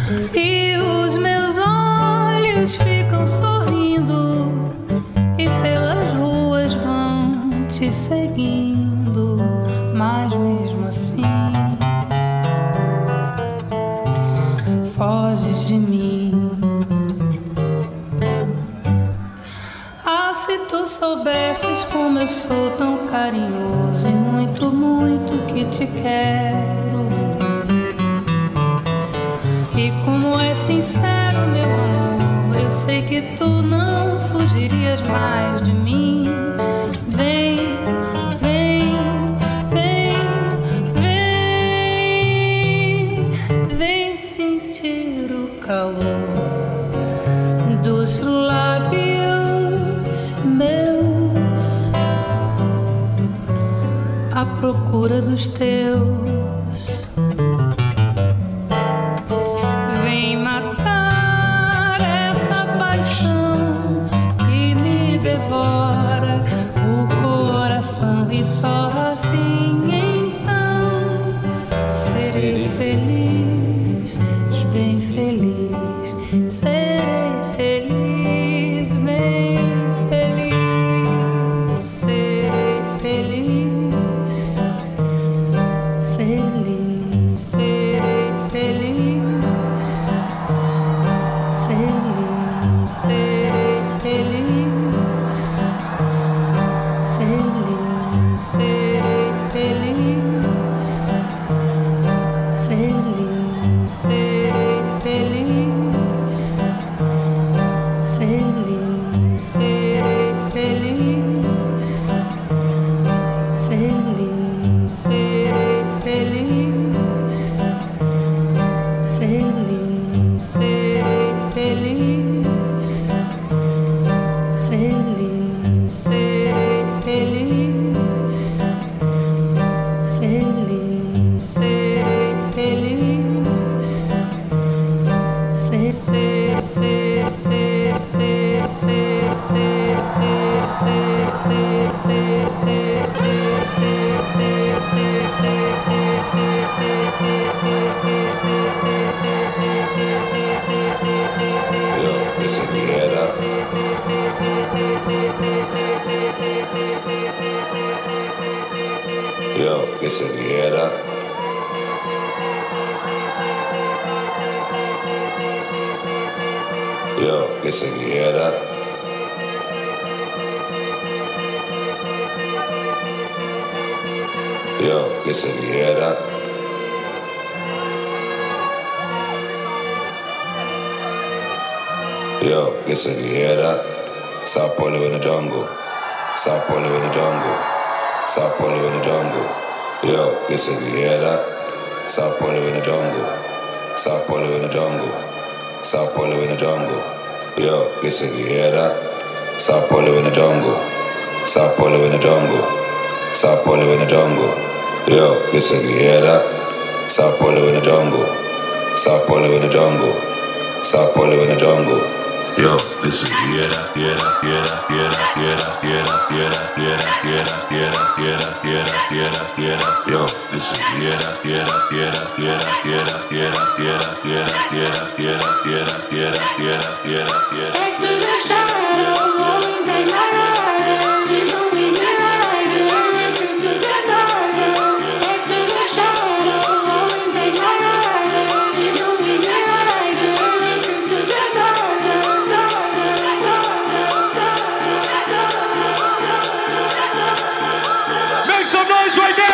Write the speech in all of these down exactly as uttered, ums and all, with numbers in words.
e os meus olhos ficam sorrindo e pelas ruas vão te seguindo, mas mesmo assim foges de mim. Ah, se tu soubesses como eu sou tão carinhoso e muito, muito que te quero, e como é sincero meu amor, eu sei que tu não fugirias mais de mim. Vem, vem, vem, vem, vem sentir o calor dos lábios meus à procura dos teus. Vem matar essa paixão que me devora o coração, e só assim então serei feliz, bem feliz, serei feliz, bem feliz, serei feliz, feliz, serei feliz, feliz, serei feliz, feliz, serei feliz, feliz, serei feliz, feliz, serei feliz, feliz, serei feliz, feliz, serei feliz, feliz, serei feliz, feliz, serei feliz, feliz, ser, ser, ser, ser, ser, ser, ser, ser, ser, ser, ser, Yo, que se viera. Yo, que se viera. Yo, que se viera. Yo, que se viera. South Pole in the jungle. South Pole in the jungle. South Pole in the jungle. Yo, que se viera. South Pole in the jungle. South Pole in the jungle. South Pole in the jungle. Yo, que se viera. South Pole in the jungle. South Pole in the jungle. South Pole in the jungle. Yo, que se viera. South Pole in the jungle. South Pole in the jungle. South Pole in the jungle. Yo, this is Viera, Viera, Viera, Viera, Viera, Viera, Viera, Viera, Viera, Viera, Viera, Viera, Viera, Viera. Yo, this is Viera, Viera, Viera, Viera, Viera, Viera, Viera, Viera, Viera, Viera, Viera, Viera, Viera, Viera, Viera. Back to the shadow, they light up, illuminate, listen to the night. Back to the shadow, they light up, illuminate, listen to the night. Make some noise right now!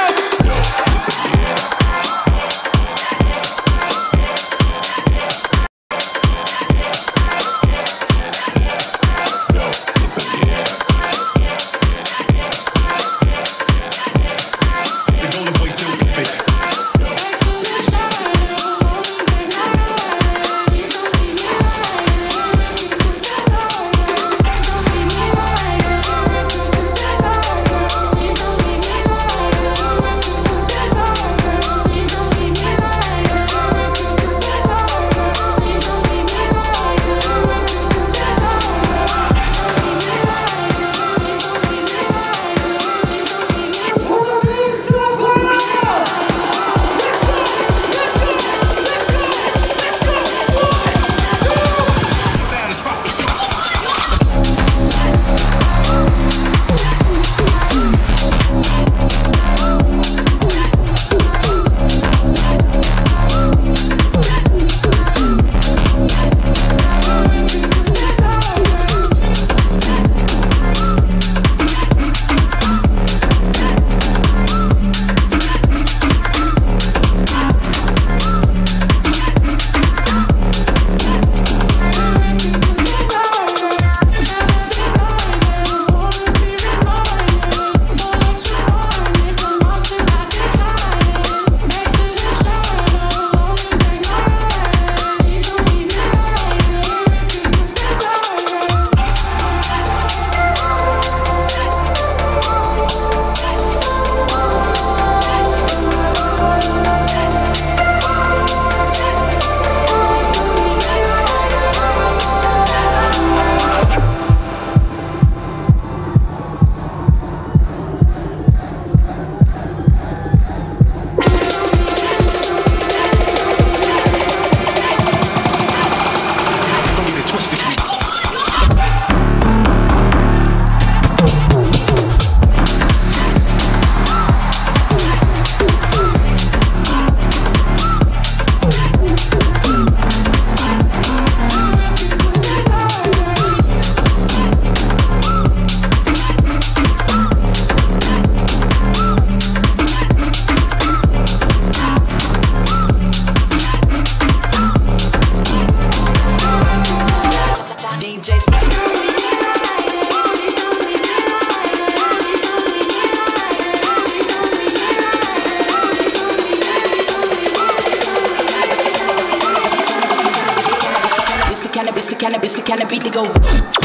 kind of, it's the kind of beat to go.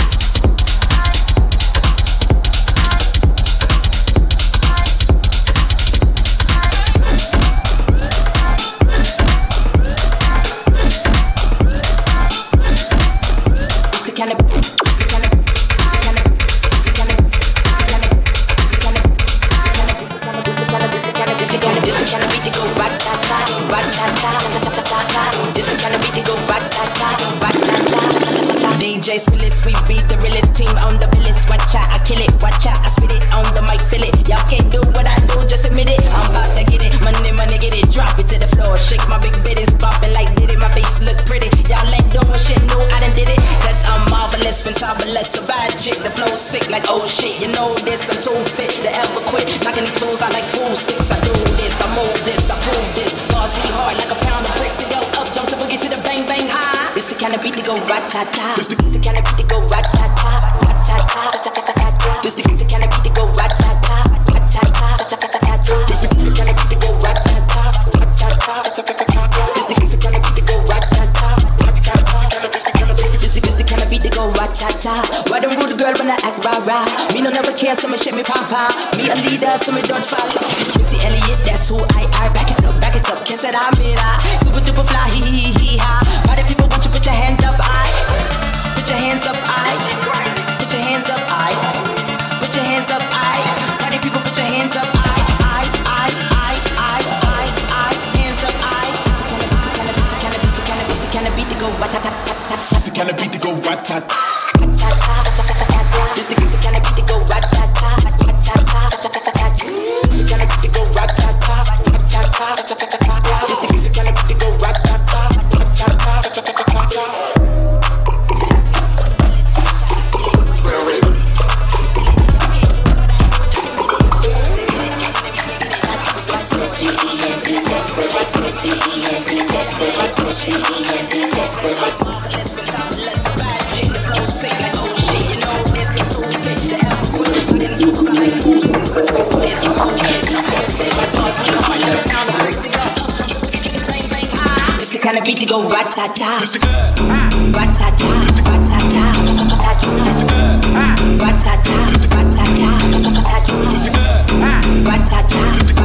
D J Skillet, we beat the realest team on the realest. Watch out, I kill it, watch out, I spit it on the mic, feel it. Y'all can't do what I do, just admit it. I'm about to get it, money, money, get it, drop it to the floor. Shake my big bitties, bopping like did it. My face look pretty, y'all ain't doing shit, no, I done did it. Cause I'm marvelous, fantabulous, a bad chick. The flow sick like oh shit, you know this, I'm too fit to ever quit. Knocking these fools out like pool sticks. I do this, I move this, I prove this. Bars be hard like a pound of bricks. It go up, jump to boogie to the bang bang high. It's the kind of beat to go rat-ta-ta. It's the, it's the kind of beat to go rat-ta-ta, rat-ta-ta, rat-ta-ta. This the, it's the kind of beat to go rat-ta-ta, rat-ta-ta, rat-ta-ta. This the, it's the kind of beat to go rat-ta-ta, rat-ta-ta, rat-ta-ta. This the, it's the kind of beat to go rat-ta-ta, rat-ta-ta, rat-ta-ta. This the, it's the kind of beat to go rat-ta-ta. Why don't rude girl when I act rah-rah? Me no never care, so me shake me pom-pom. Me a leader, so me don't follow. Missy Elliott, that's who I are. Back it up, back it up, kiss it, I'm it, ah. Super duper fly, hee hee hee ha. Why the people want you put your hands up, I. Put your hands up, I. Put your hands up, I. Put your hands up, I. Why the people put your hands up, I. I, I, I, I, I, I. Hands up, I. It's the kind of, it's the kind of beat to go rat-ta-ta-ta-ta. It's the kind of beat to go rat-ta-ta. This the, it's the kind of beat to go rat-ta-ta, rat-ta-ta-ta-ta-ta. It's the kind of beat to go rat-ta-ta, rat-ta-ta-ta-ta-ta. This the, it's the kind of beat to go rat-ta-ta, rat-ta-ta-ta-ta-ta. It's the kind of beat to go rat-ta-ta, rat-ta-ta, rat-ta-ta, rat-ta-ta, rat-ta-ta, rat-ta-ta, rat-ta-ta,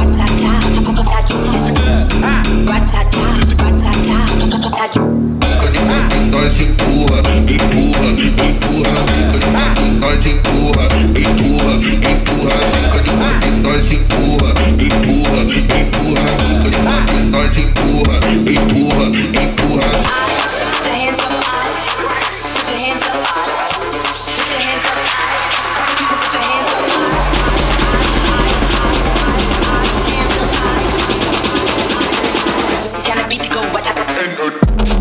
rat-ta-ta. Nós empurra, empurra, empurra, fica de quatro, nós empurra, empurra, empurra, fica de quatro, nós empurra, empurra, empurra, fica de quatro, nós empurra, empurra, empurra. Put your hands up high, put your hands up high, put your hands up high, people put your hands up high. This the kind of beat to go rat-ta-ta.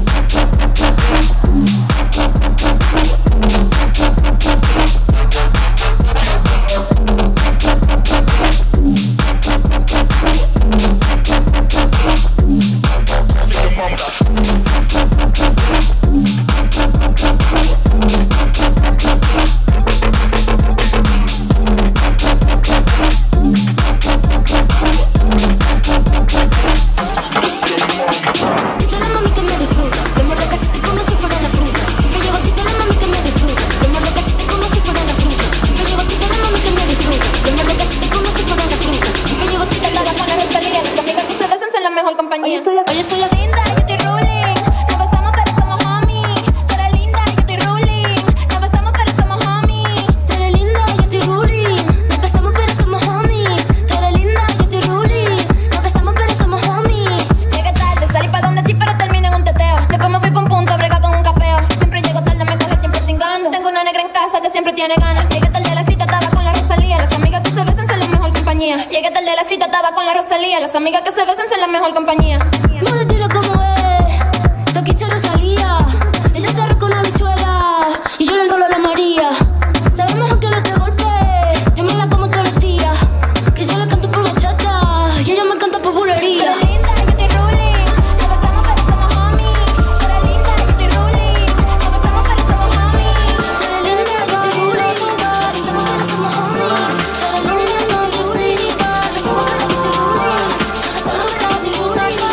Llegué tarde a la cita, estaba con la Rosalía. Las amigas que se besan son la mejor compañía. No, dile cómo es. Toquicha Rosalía. Ella se arranca una bichuela y yo le enrolo a la María. Sabe mejor que no te golpee. Yo me la como todos los días. Que yo le canto por bachata y ella me canta por bulería. Tú eres linda, yo estoy ruling. Nos besamos pero somos homies. Tú eres linda, yo estoy ruling. Nos besamos pero somos homies. Tú eres linda, yo estoy ruling. Nos besamos pero somos homies. Tú eres linda, yo estoy ruling. Nos besamos pero somos homies.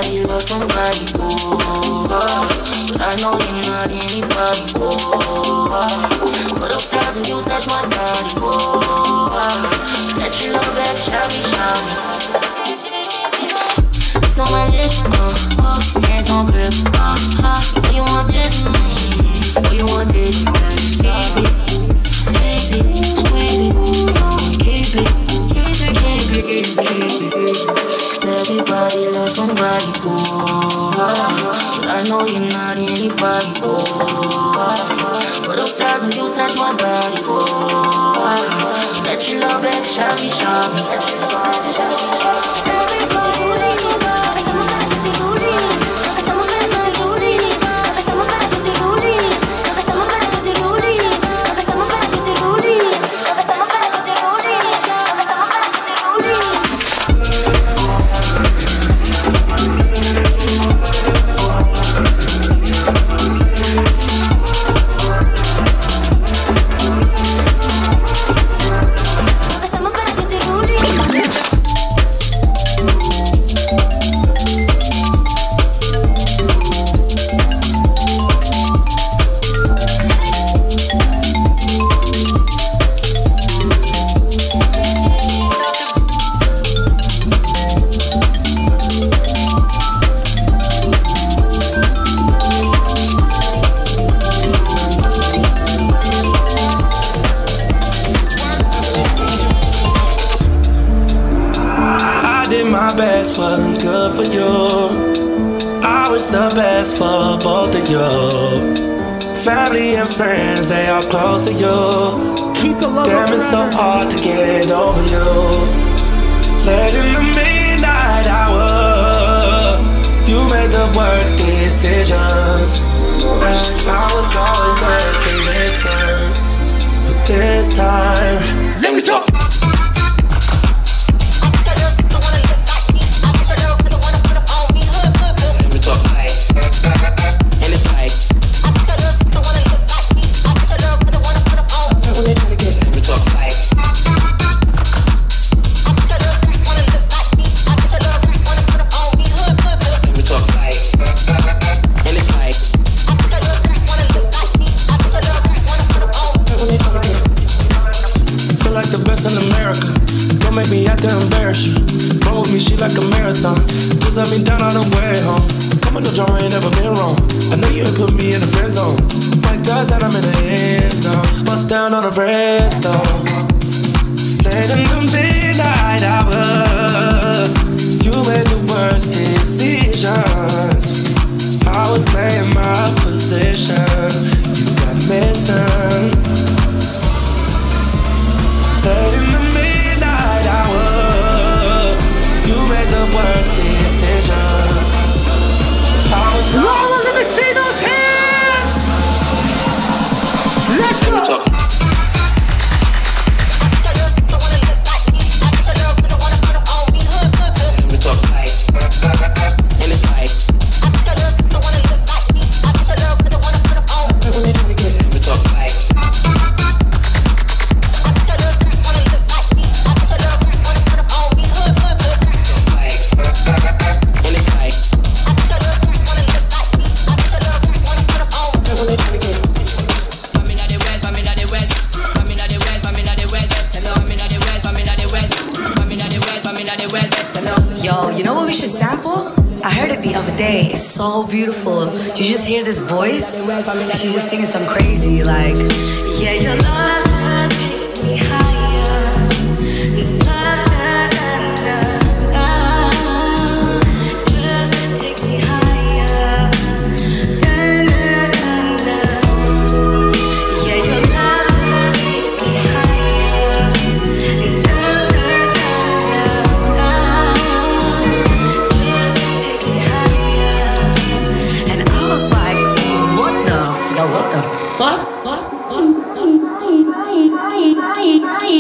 Everybody loves somebody, oh, but I know you're not anybody, oh. But those times when you touch my body, oh, let you know that shawty, shawty. It's on my lips, uh, uh, hands on grip, uh, uh. Oh, you want this? Mm, oh, you want this? Easy, easy, squeeze it, keep it, keep it, keep it, keep it, keep it. Everybody loves somebody, oh, but I know you're not anybody, oh. But those times when you touch my body, oh, let you know, baby, shawty, shawty. Wasn't good for you. I wish the best for both of you. Family and friends, they are close to you. Keep the love. Damn, it's so hard to get over you. Late in the midnight hour, you made the worst decisions. I was always there to listen, but this time, let me talk. Make me have to embarrass you. Roll with me, she like a marathon. Just let me down on the way home. Coming to jar ain't never been wrong. I know you ain't put me in the friend zone. My does that I'm in the end zone. Bust down on the red stone. Late in the midnight hour, you made the worst decisions. I was playing my position. You got missing. Late in the midnight hour, you made the worst decisions. I was Lola, let me see those hands. Let's go. Let me talk. It's so beautiful. You just hear this voice, and she's just singing some crazy, like, yeah, your love just takes me higher. Love, da, da, da, da, just takes me higher. Da, da, da, da. Yeah, your love just takes me higher. Da, da, da, da, just takes me higher. And I was like, what the, yo, what the fuck? What? What?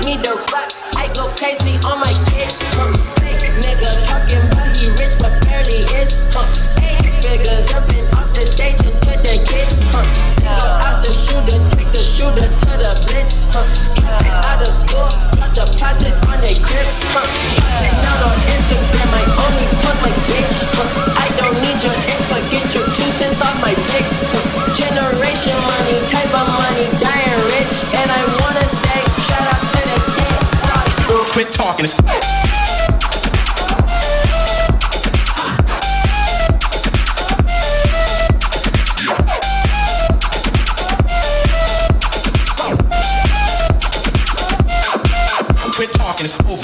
me the rock. I go crazy on my kids. Huh. Nigga talking about he rich but barely is. Huh. Eight figures up and off the stage into the kids. Huh. Single out the shooter, take the shooter to the blitz. Huh. Out of school, got deposit on their crib. Huh. And out on Instagram, I only post my bitch. Huh. I don't need your info, get your two cents off my pick. Huh. Generation money, type of money, dying rich. And I wanna say, shout out to the kid. Girl, quit talking. Quit talking, it's over.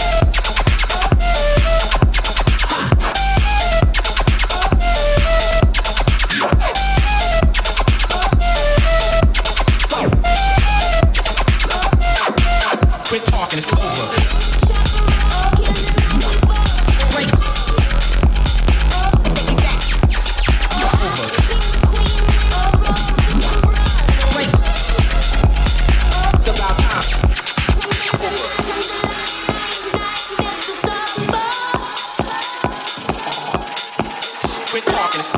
Quit talking, it's over. It's about time. Quit talking, it's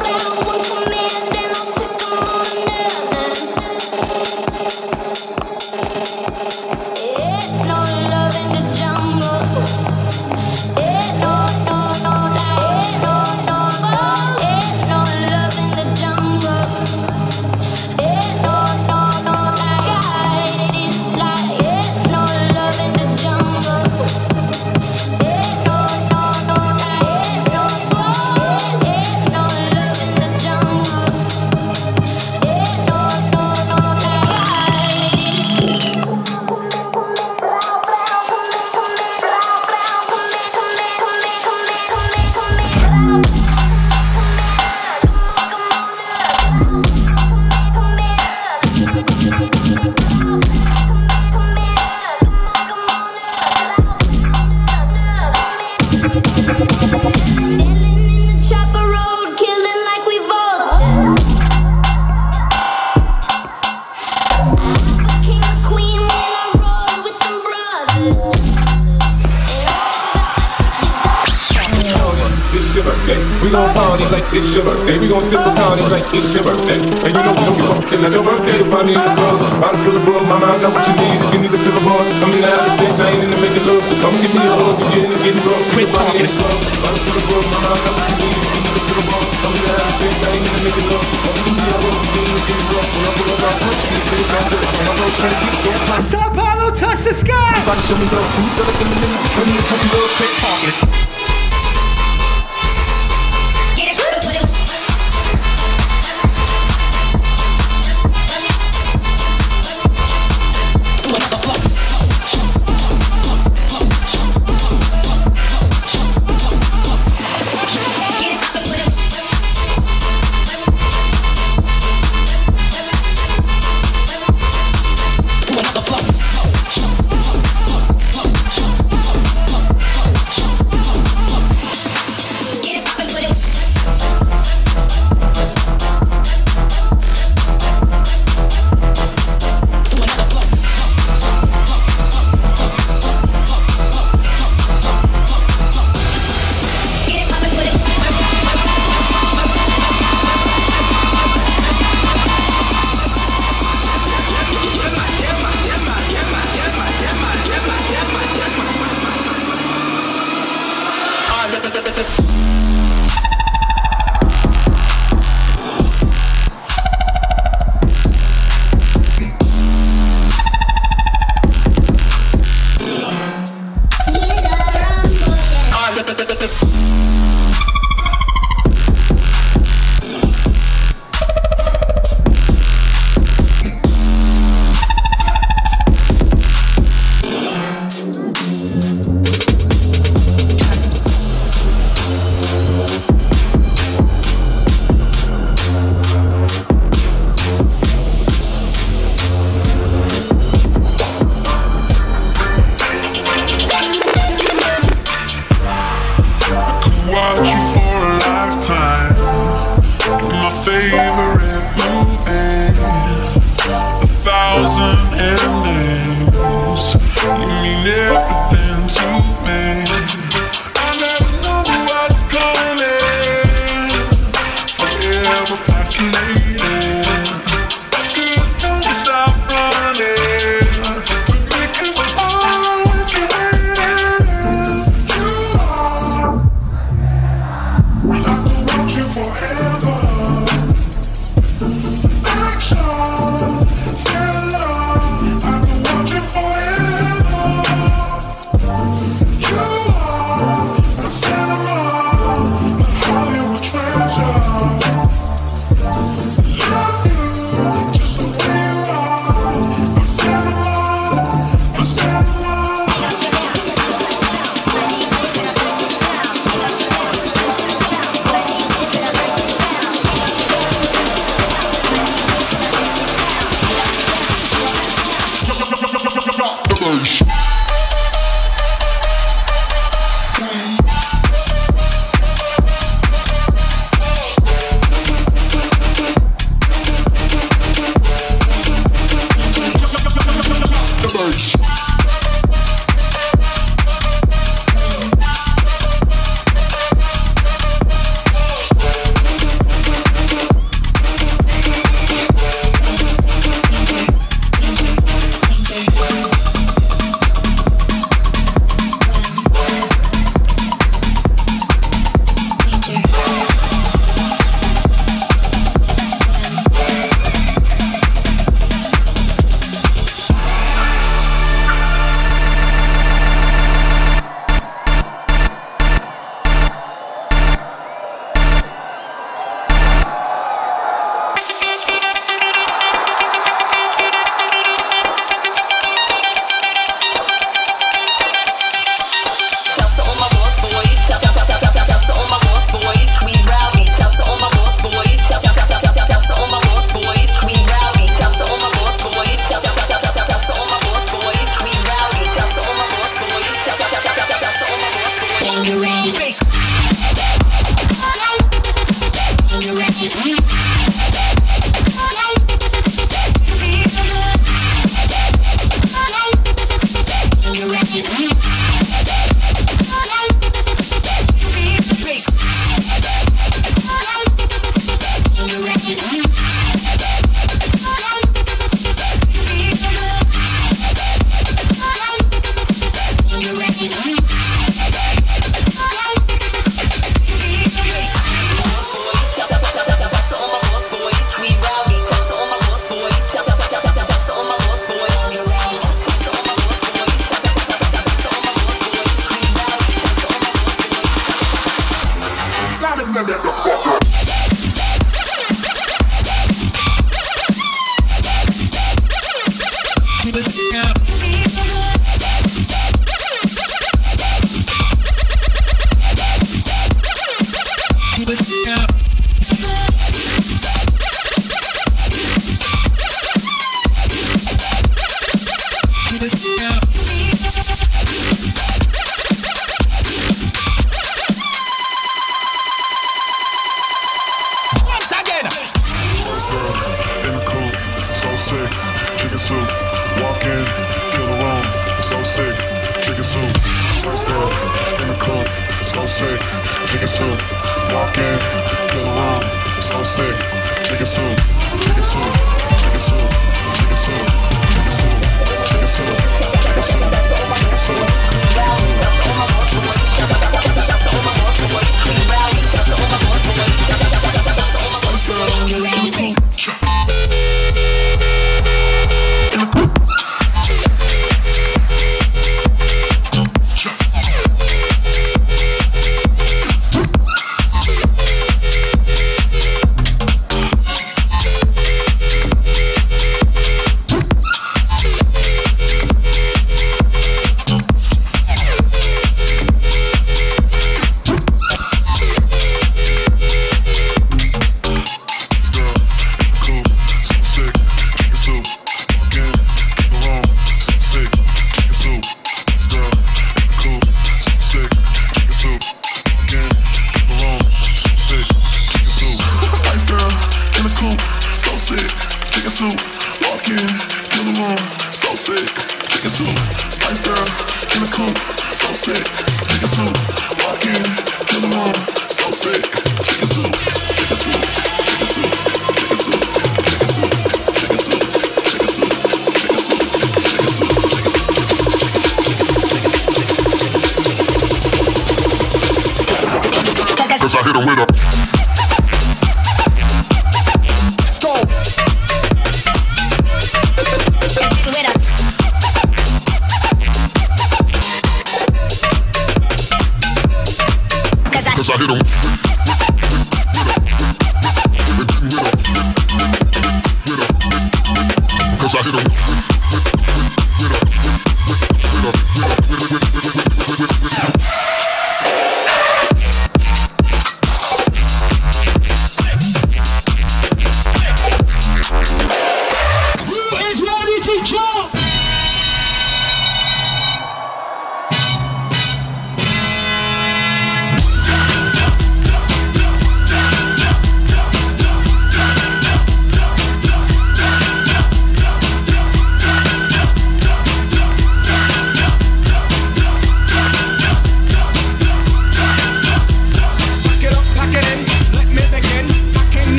We gon' party like it's your birthday. We gon' sip a party like it's your birthday. And you know we don't give up, it's your birthday. You'll find me in the club, bottle full of bug. Mama, I got what you need if you need to fill the bars. I'm in the have the sex, I ain't in the making love. So come give me a hug, you get in and get it rough. Quit talking, it's club, bottle full of bug. Mama, I got what you need if you need to fill the bars. I'm in the have the sex, I ain't in the making love. Come give me a hug, you get in and get it rough. When I pull up my foot, she say it's all good. And I'm gonna try to keep it going. Sao Paulo, touch the sky! Try to show me love, who's up in the minute? When you put me love, quit talking. thousand endings. You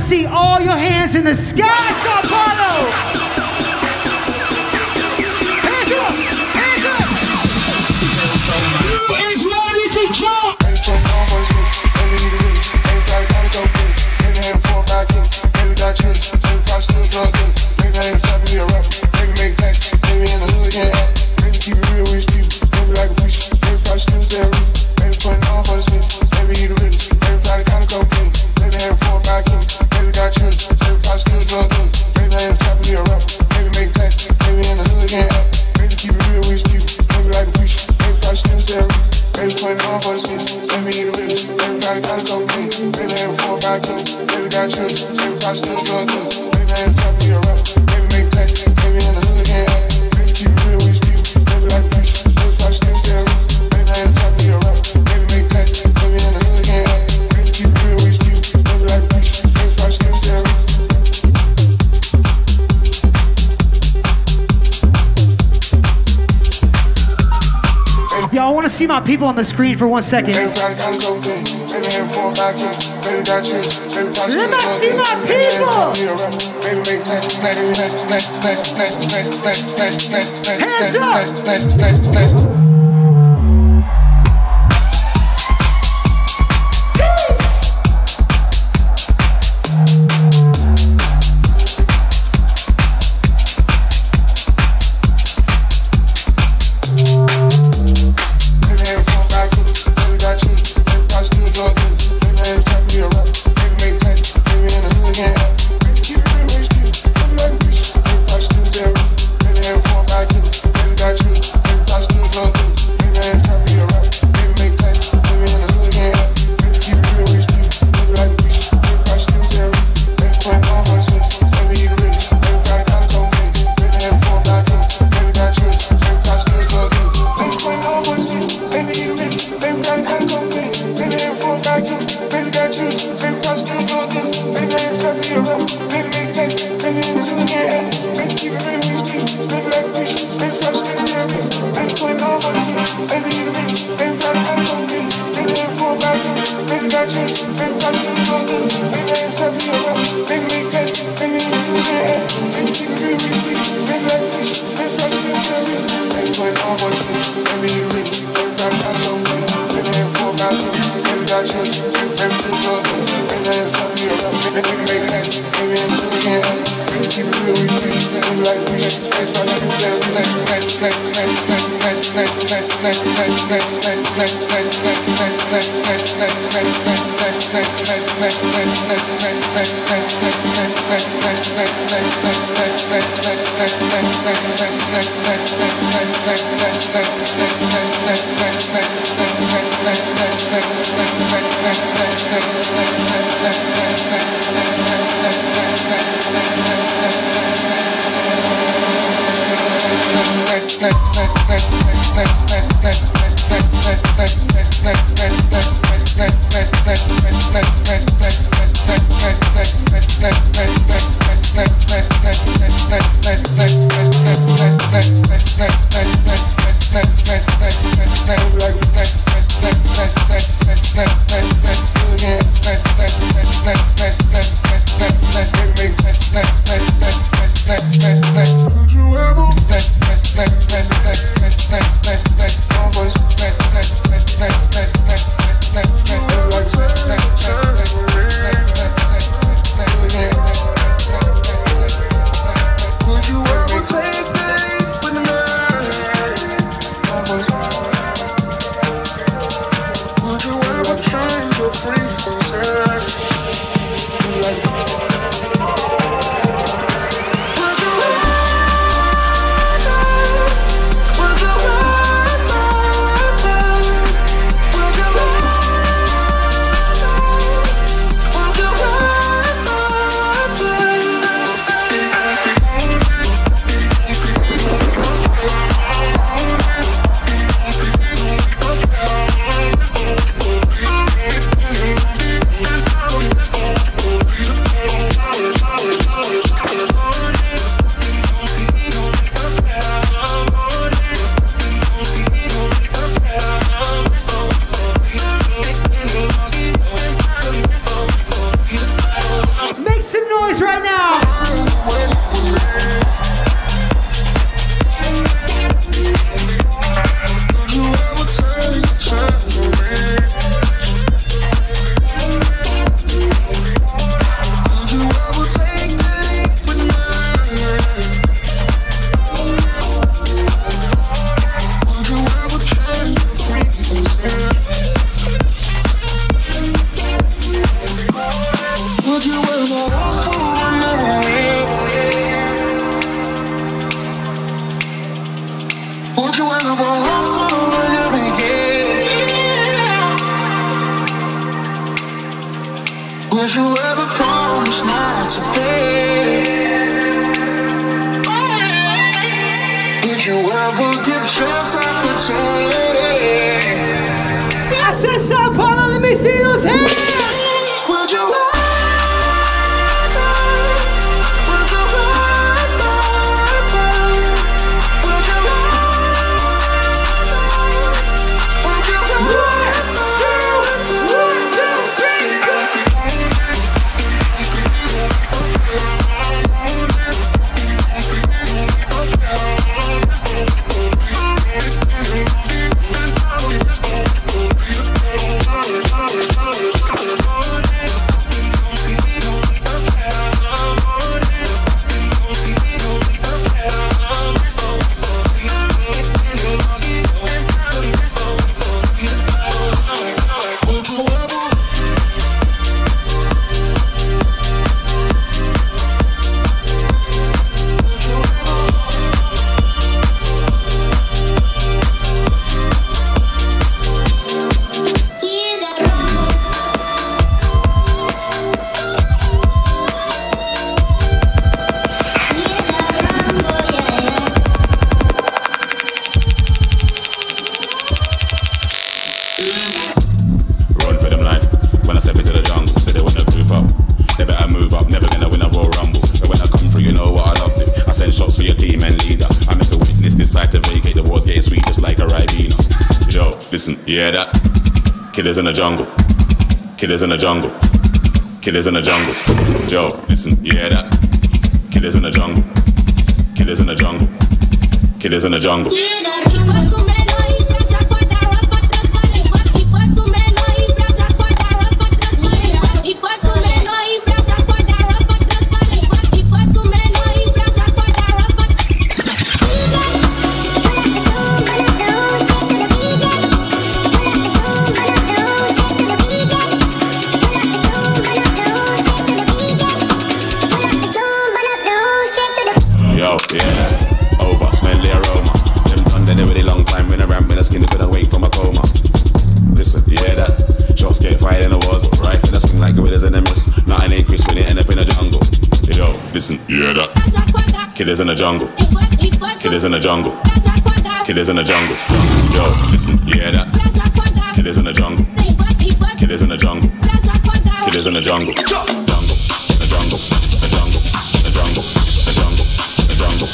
see all your hands in the sky, Sao Paulo! Hands up! Hands up! It's ready to jump! See my people on the screen for one second. Let me see my people. Hands up. Would you chance opportunity. I said Sao Paulo, let me see those hands. Would you yeah, that killers in the jungle, killers in the jungle, killers in the jungle. Yo, listen, yeah, that killers in the jungle, killers in the jungle, killers in the jungle. Yeah, that killers in the jungle, killers in the jungle, killers in the jungle. Yo, listen, yeah, that killers in the jungle, killers in the jungle, killers in the jungle, jungle, the jungle, the jungle, the jungle, the jungle, the jungle.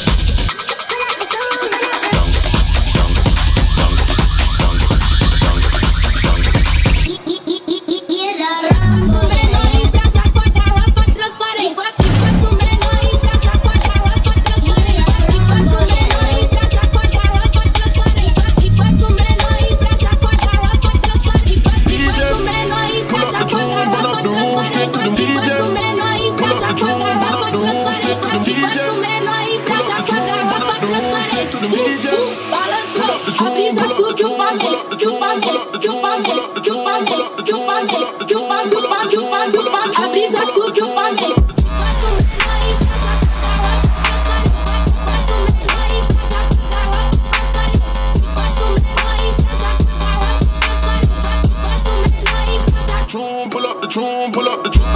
Pull up the tune, pull up the tune.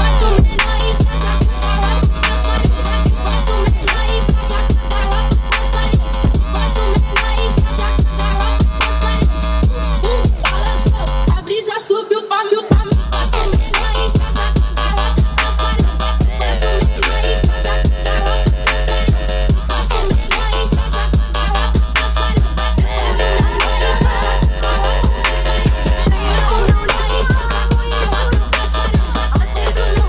Pull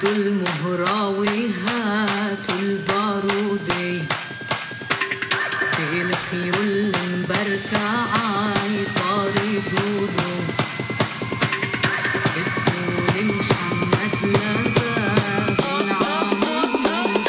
المهراوي هاتوا البارودي في الخيول المبركة عالطاري دودو بتقول محمد لباب العمودي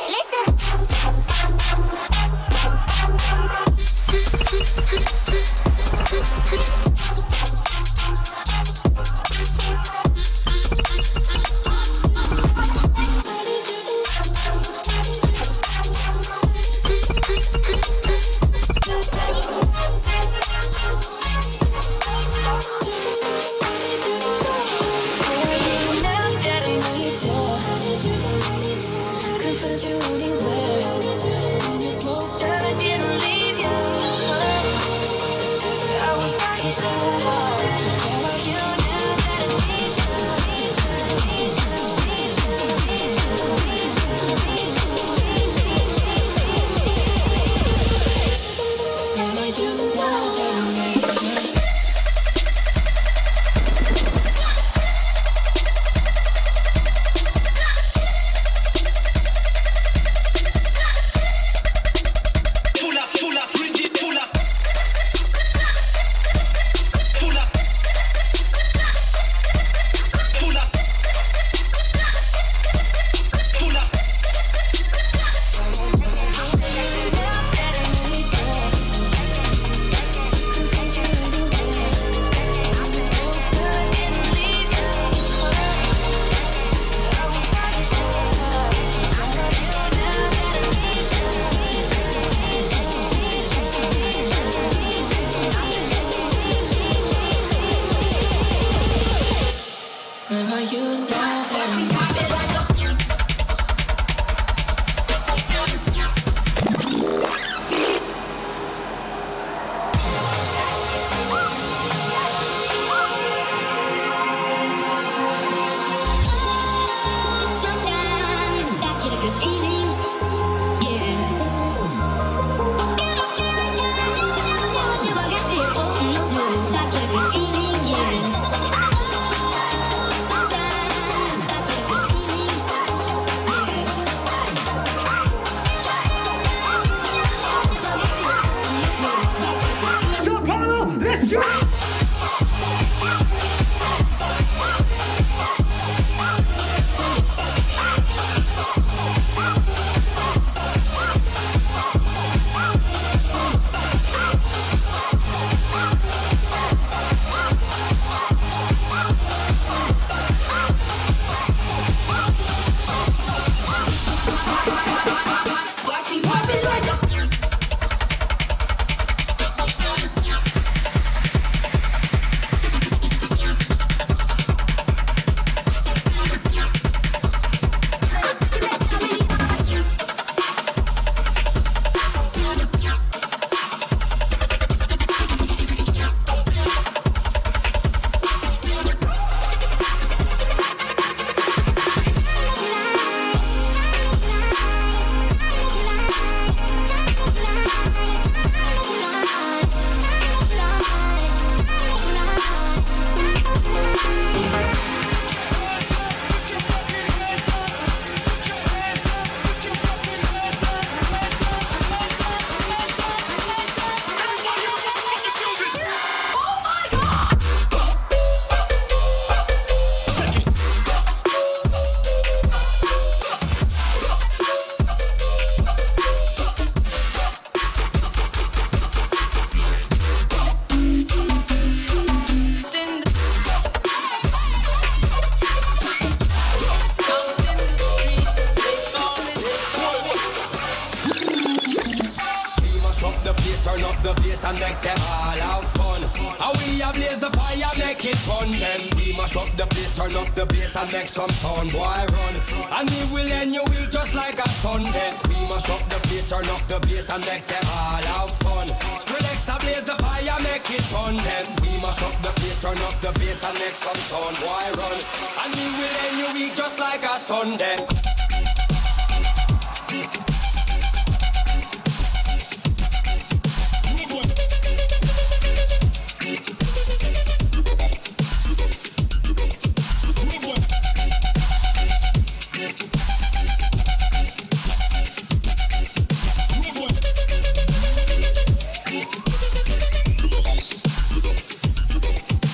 Make some sound, boy, run. And we will end your week just like a Sunday. We must up the place, turn up the bass and make them all have fun. Skrillex ablaze the fire, make it fun them. We must up the place, turn up the bass and make some sound, boy, run. And we will end your week just like a Sunday.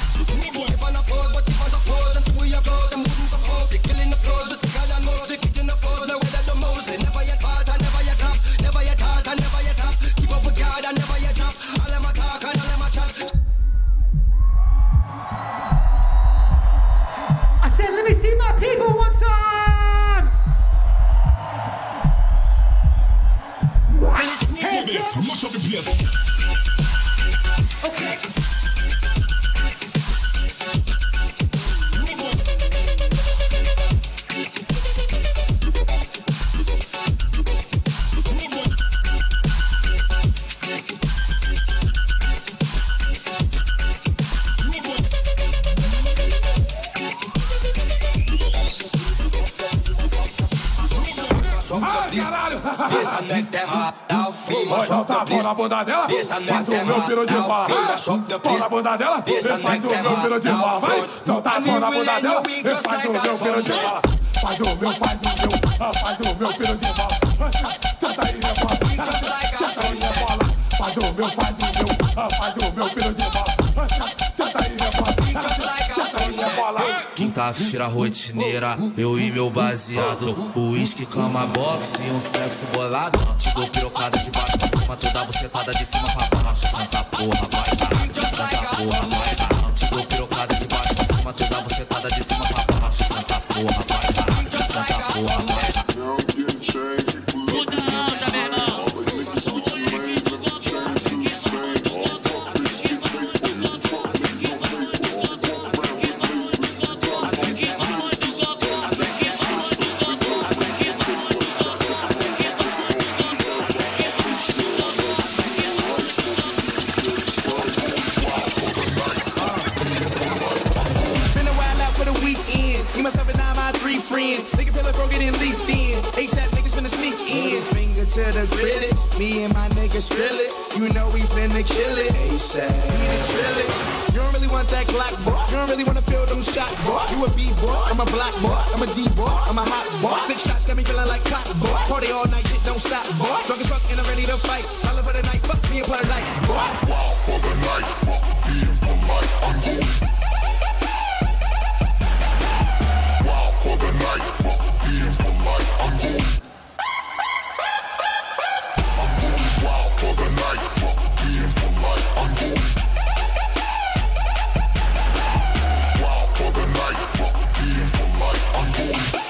Killing the flows, we're sicker than most. If you're Bass and make them hot. Now we mash Vai up the botar a mão na bunda dela, Bass and faz make o them meu hot. pino de Now bala. we mash up the Pão na bunda dela, Bass vem and faz make o them meu pino hot. de bala. Now Vai, front. não tá a And mão we na will bunda end dela, your week vem just faz like o a meu pino de Sunday. bala. Faz o meu, faz o meu, ah, faz o meu pino de bala. Senta aí, rebola. Senta aí, rebola. Faz o meu, faz o meu, ah, faz o meu pino de bala. Senta aí, rebola. Senta aí, rebola. Quinta-feira rotineira, eu e meu baseado. Uísque, cama, boxe e um sexo bolado. Te dou pirocada de baixo pra cima, toda bucetada de cima pra baixo. Santa porra, vai caralho, santa porra, vai caralho. Te dou pirocada de baixo pra cima, toda bucetada de cima pra baixo. Santa porra, vai caralho, santa porra, vai caralho. Me, myself, and I, my three friends. Nigga feel like broke it and leafed in. ASAP niggas finna sneak in. Finger to the critics. Me and my niggas drill it. You know we finna kill it. ASAP. We the trill it. You don't really want that Glock, boy. You don't really wanna feel them shots, boy. You a B boy. I'm a black boy. I'm a D boy. I'm a hot boy. Six shots got me feeling like clock, boy. Party all night, shit don't stop, boy. Drunk as fuck and I'm ready to fight. All for the night, fuck me and put a night, boy. Wow for the night, fuck being polite. I'm going. For the night, fuck being polite, I'm going. I'm going wild for the night, fuck being polite, I'm going. Wild for the night, fuck being polite, I'm going.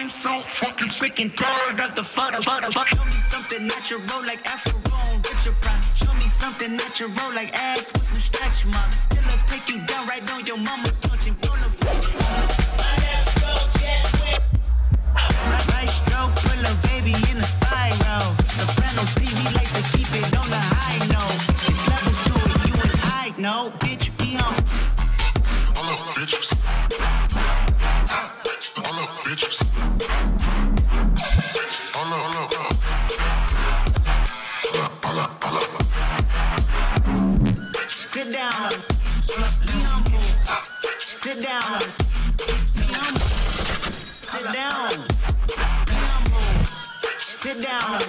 I'm so fucking sick and tired of the photo, photo, photo. Show me something natural like Afro with your pride. Show me something natural like ass with some stretch marks. Still a take you down right on your mama punching on the floor. Right stroke, pull a baby in a spiral. Soprano C, we like to keep it on the high note. It's levels to it, you and I know. Bitch, be on. I love bitches. I love bitches. I love, I love, I love, I love. Sit down. Be humble. Sit down. Be humble. Sit down. Be humble. Sit down.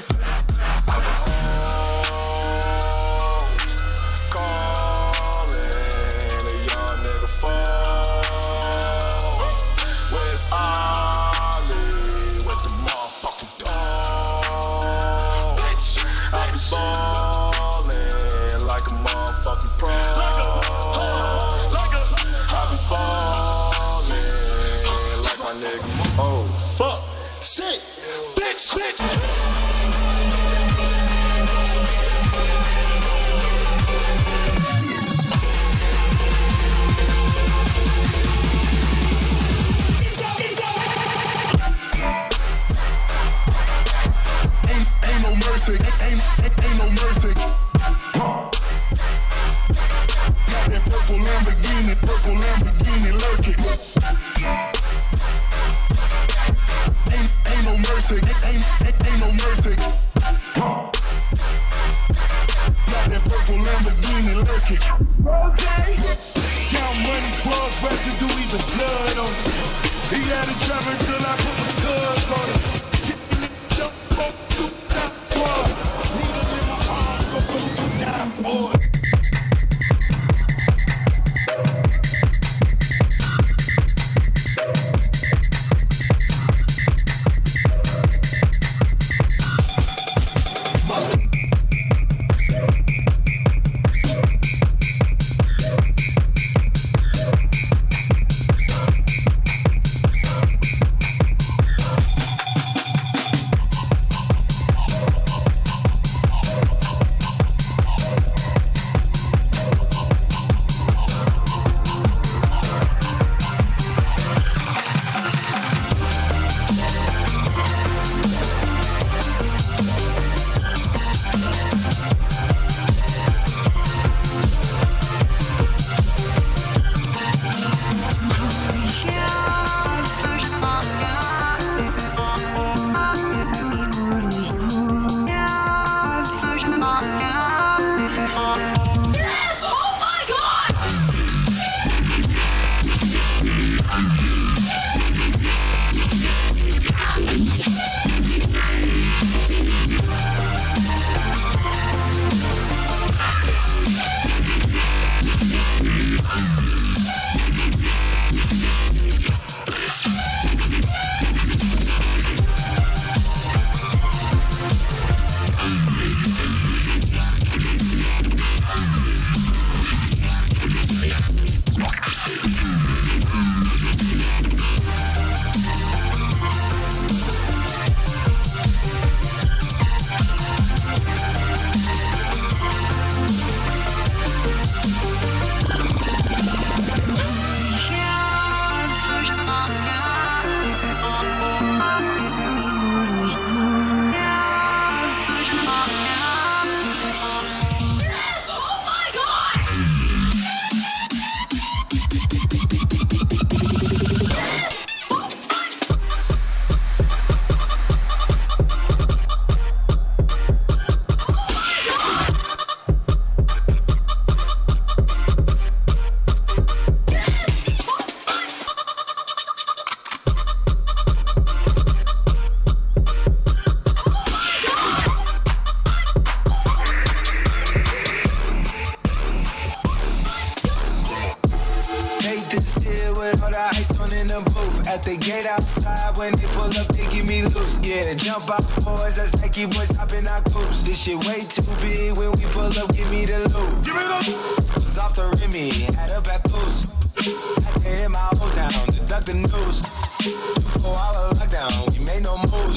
At the gate outside, when they pull up, they give me loose. Yeah, jump out boys, that's Nike boys hopping our coops. This shit way too big, when we pull up, give me the loot. Give me the loot. Soft the Remy, had up at Post. I can hit my old town, deduct the news. Before all the lockdown, we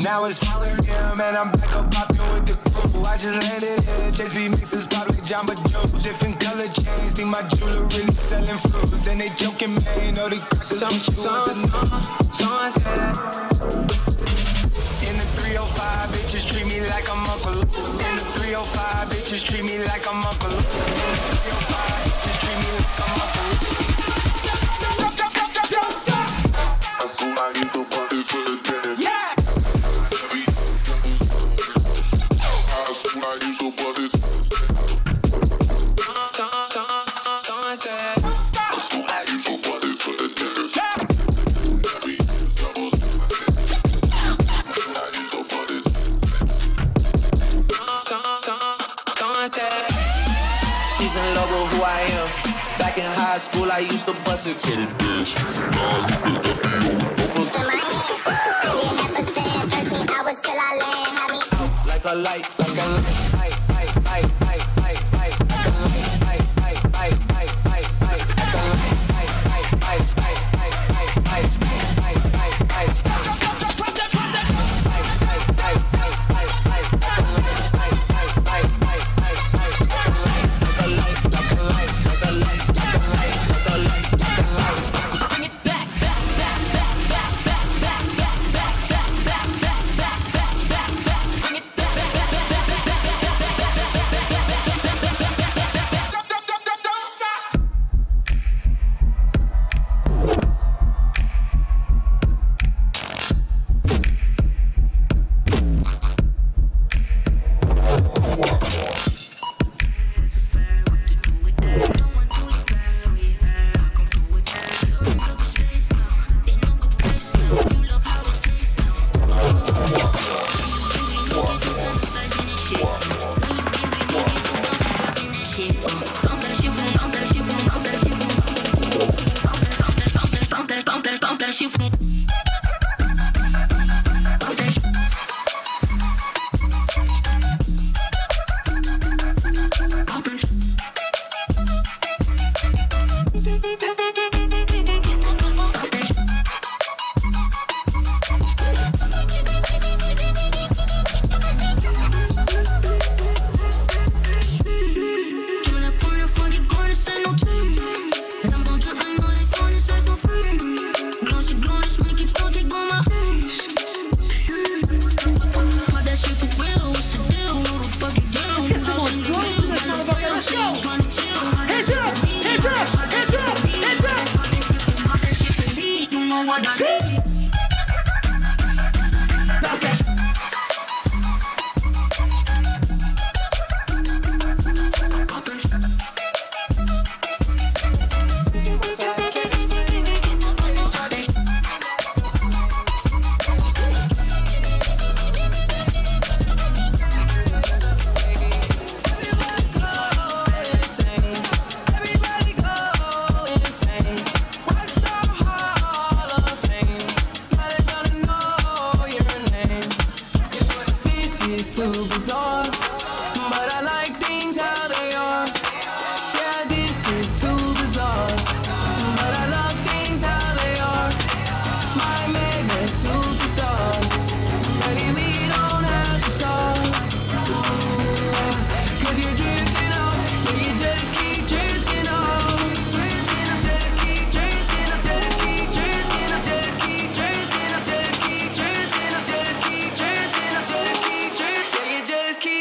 Now it's four a m and I'm back up poppin' with the crew. I just landed here, Chase B mixes pop like Jamba Joe. Different color chains, think my jeweler really selling fruits. And they joking, man, know the crackers some shoes. In the three oh five, bitches treat me like I'm Uncle Luke. In the three oh five, bitches treat me like I'm Uncle Luke. In the three oh five, bitches treat me like I'm Uncle Luke. As soon as you do body to the tennis. Yeah. As soon as you do body. As soon as you do body to the tennis. She's in love with who I am. Back in high school, I used to bust it to the dash. Now you get the deal. thirteen hours till I land. Have me out like a light, like a light, light, light, light, light, light, like a light, light, light, light, light, light, light, like a light, light, light, light, light, light, light, light, light, light, light, light. Keep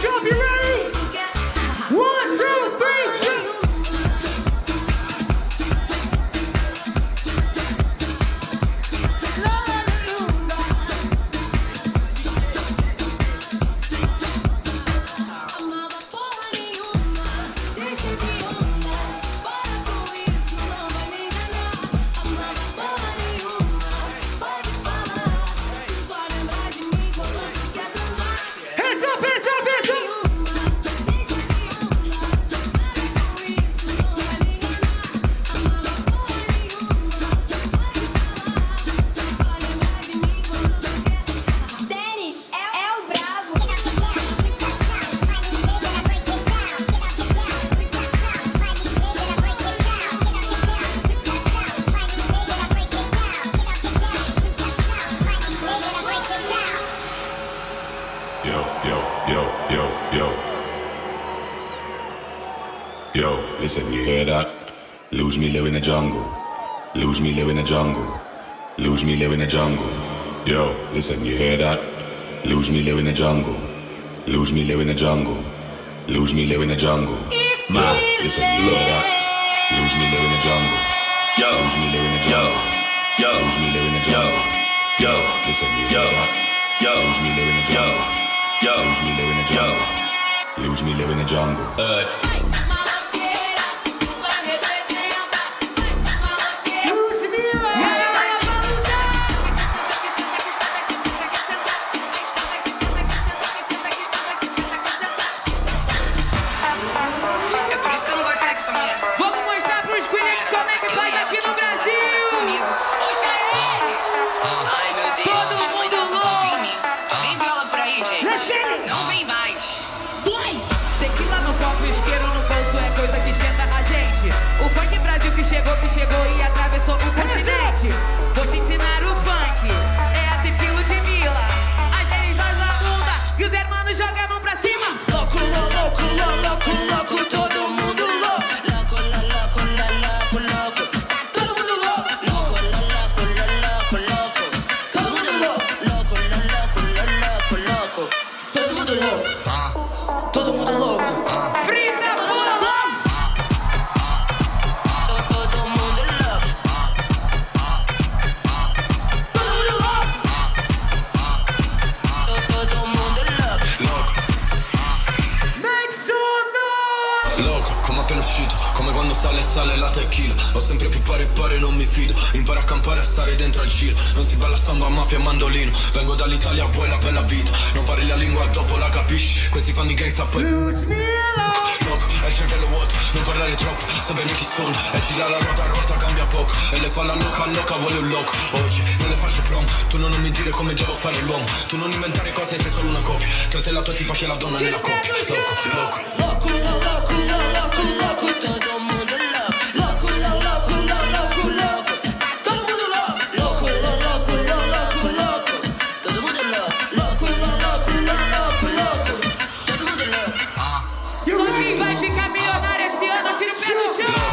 Shop, you ready? One, two, three, two. Listen, you hear that? Lose me live in the jungle. Lose me live in the jungle. Lose me live in the jungle. Yo, listen, you hear that? Lose me live in the jungle. Lose me live in the jungle. Lose me live in the jungle. Yo, listen, you hear that? Lose me live in the jungle. Yo, lose me live in the jungle. Yo, lose me live in the jungle. Yo, listen, you hear that? Yo, lose me live in the jungle. Yo, lose me live in the jungle. Lose me live in the jungle. Uh. Chegou que chegou e atravessou o continente. Vou te ensinar o funk, é a estilo de Mila. As deles na bunda e os hermanos jogam a mão pra cima. Louco, louco, louco, louco, louco, todo mundo louco. Louco, louco, louco, louco, tá todo mundo louco. Louco, louco, louco, louco, todo mundo louco. Louco, louco, louco, louco, todo mundo louco. Todo mundo louco. Frita, pula, louco. Come quando sale e sale la tequila. Ho sempre più pare e pare, non mi fido. Impara a campare e stare dentro al giro. Non si balla samba, mafia e mandolino. Vengo dall'Italia, vuoi la bella vita. Non parli la lingua, dopo la capisci. Questi fanno i gangsta poi loco, hai il cervello vuoto, non parlare troppo. Sai bene chi sono, e gira la ruota, ruota cambia poco. E le fa la loca, loca, vuole un loco. Oggi non le faccio prom, tu non mi dire come devo fare l'uomo. Tu non inventare cose, sei solo una copia. Tratti la tua tipa che è la donna nella coppia. Loco, loco, loco, loco, loco, loco, todo mundo loco. Loco, loco, loco, loco, todo mundo loco. Loco, loco, loco, loco, todo mundo loco. Loco, loco, loco, loco, todo mundo loco. Só quem vai ficar milionário esse ano, tira o pé do chão.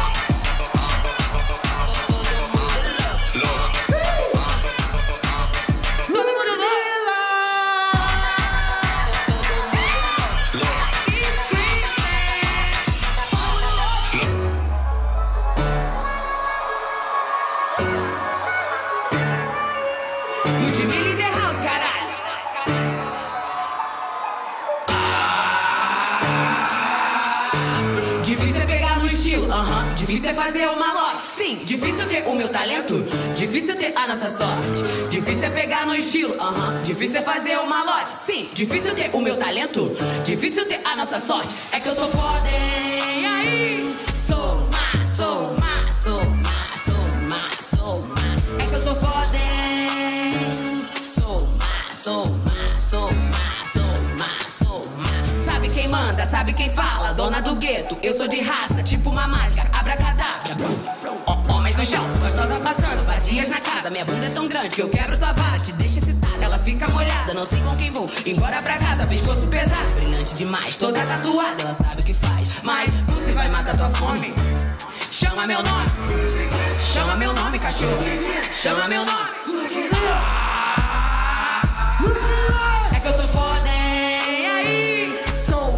Difícil é fazer uma lote, sim. Difícil ter o meu talento, difícil ter a nossa sorte. Difícil é pegar no estilo, aham. Uh-huh. Difícil é fazer uma lote, sim. Difícil ter o meu talento, difícil ter a nossa sorte. É que eu sou foda, hein? Aí, sou má, sou má, sou má, sou má, sou má. É que eu sou foda, hein? Sou má, sou má, sou má, sou má, sou má. Sabe quem manda, sabe quem fala, dona do gueto. Eu sou de raça, tipo uma mágica, abracadabra. Homens no chão, gostosa passando, vadias na casa. Minha bunda é tão grande que eu quebro tua vara. Te deixo excitada, ela fica molhada. Não sei com quem vou, embora pra casa. Pescoço pesado, brilhante demais, toda tatuada. Ela sabe o que faz, mas você vai matar tua fome. Chama meu nome, chama meu nome, cachorro. Chama meu nome. É que eu sou foda, hein? Aí, sou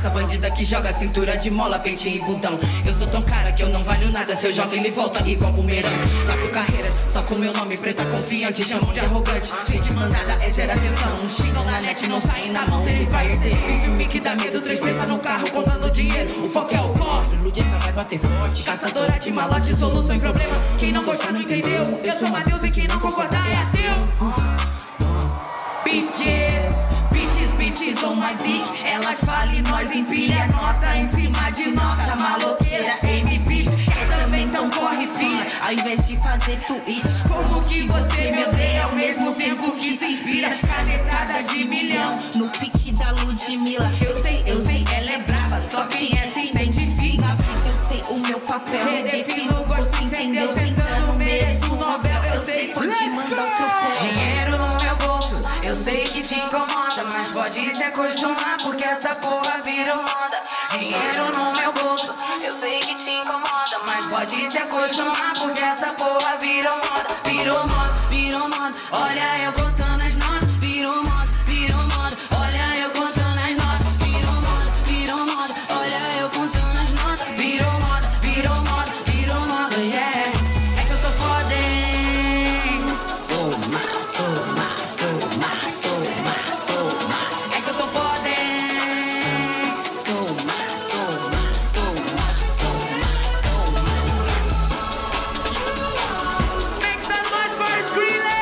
Essa bandida que joga cintura de mola, peitinho e bundão. Eu sou tão cara que eu não valho nada. Se eu jogo ele volta igual bumerangue. Faço carreira só com meu nome, preta confiante, chamam de arrogante. Gente mandada é zero atenção. Um xingam na net, não saem na mão. Ele vai herder esse filme que dá medo. Três preta no carro, contando dinheiro. O foco é o cofre, Ludessa vai bater forte. Caçadora de malote, solução em problema. Quem não gostar não entendeu. Eu sou uma deusa e quem não concordar é ateu. Bitches, bitches, bitches on my dick. Elas falam e nós empilha nota em cima de nota. Maloqueira, M B, é também então corre filha. Ao invés de fazer tweet, como que você me odeia ao mesmo tempo que se inspira? Canetada de milhão, no pique da Ludmilla. Eu sei, eu sei, ela é brava, só quem é se identifica. Na vida eu sei o meu papel, redefino o gosto, entendeu? Sentando, mereço um Nobel. Eu sei, pode mandar o troféu. Dinheiro no meu bolso, eu sei que te incomoda, mas pode se acostumar porque essa porra virou moda. Dinheiro no meu bolso, eu sei que te incomoda, mas pode se acostumar porque essa porra virou moda. Virou moda, virou moda, olha eu contando as notas. Virou moda, virou moda, olha eu contando as notas. Virou moda, virou moda, olha eu contando as notas. Virou moda, virou moda, virou moda, yeah. É que eu sou foda, hein? Sou má, sou má, sou má, sou má, sou má. É que eu sou foda, hein? Sou má, sou má, sou má, sou má, sou má. Make some noise for Skrillex!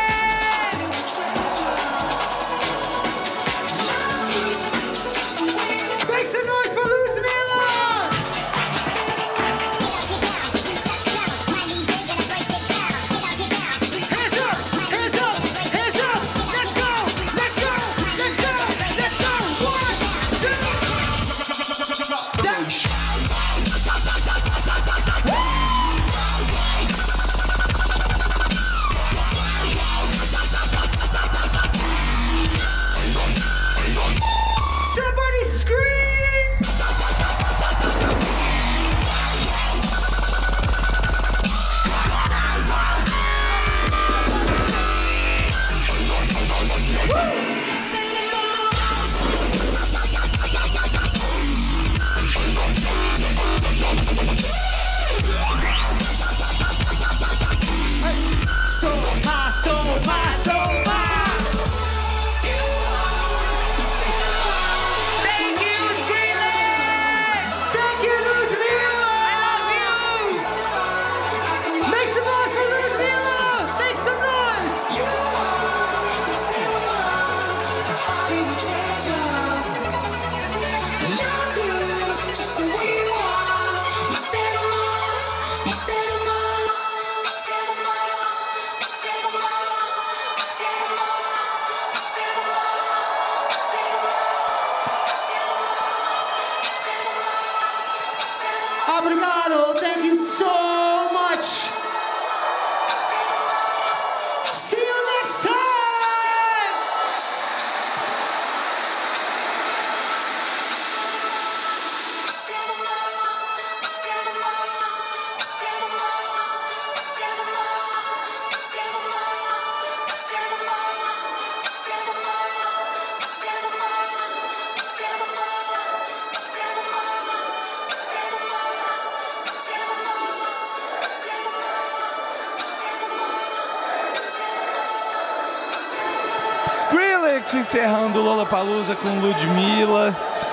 Make some noise for Ludmilla! Hands up! Hands up! Hands up! Let's go! Let's go! Let's go! Let's go! One, two, somebody scream! Soma, soma, soma! Thank you, Skrillex! Thank you, Ludmilla! I love you! Make some noise for Ludmilla! Make some noise! Obrigado! Thank you so much! See you next time! Skrillex encerrando Lollapalooza com Ludmilla.